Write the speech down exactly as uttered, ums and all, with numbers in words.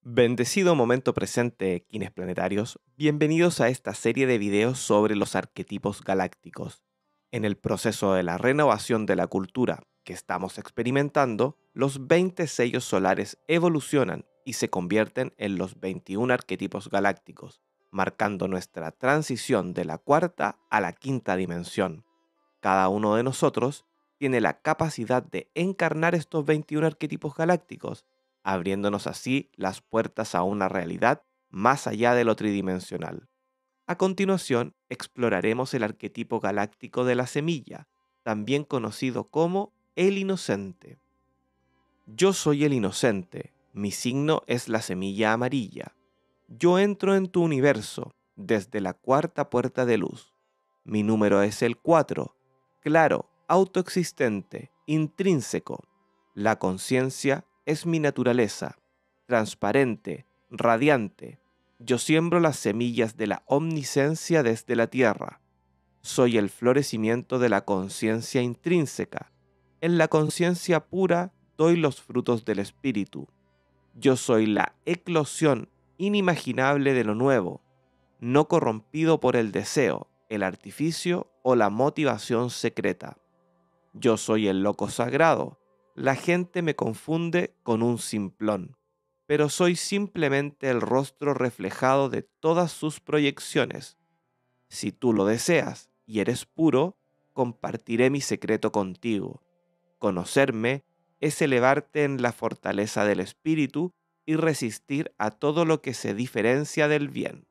Bendecido momento presente, Kines Planetarios. Bienvenidos a esta serie de videos sobre los arquetipos galácticos. En el proceso de la renovación de la cultura que estamos experimentando, los veinte sellos solares evolucionan y se convierten en los veintiún arquetipos galácticos, marcando nuestra transición de la cuarta a la quinta dimensión. Cada uno de nosotros tiene la capacidad de encarnar estos veintiún arquetipos galácticos, abriéndonos así las puertas a una realidad más allá de lo tridimensional. A continuación, exploraremos el arquetipo galáctico de la semilla, también conocido como el inocente. Yo soy el inocente, mi signo es la semilla amarilla. Yo entro en tu universo desde la cuarta puerta de luz. Mi número es el cuatro, claro, autoexistente, intrínseco. La conciencia es mi naturaleza, transparente, radiante. Yo siembro las semillas de la omnisciencia desde la tierra. Soy el florecimiento de la conciencia intrínseca. En la conciencia pura doy los frutos del espíritu. Yo soy la eclosión inimaginable de lo nuevo, no corrompido por el deseo, el artificio o la motivación secreta. Yo soy el loco sagrado. La gente me confunde con un simplón, pero soy simplemente el rostro reflejado de todas sus proyecciones. Si tú lo deseas y eres puro, compartiré mi secreto contigo. Conocerme es elevarte en la fortaleza del espíritu y resistir a todo lo que se diferencia del bien.